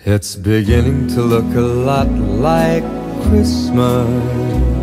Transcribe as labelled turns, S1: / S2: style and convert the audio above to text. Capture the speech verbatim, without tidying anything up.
S1: It's beginning to look a lot like Christmas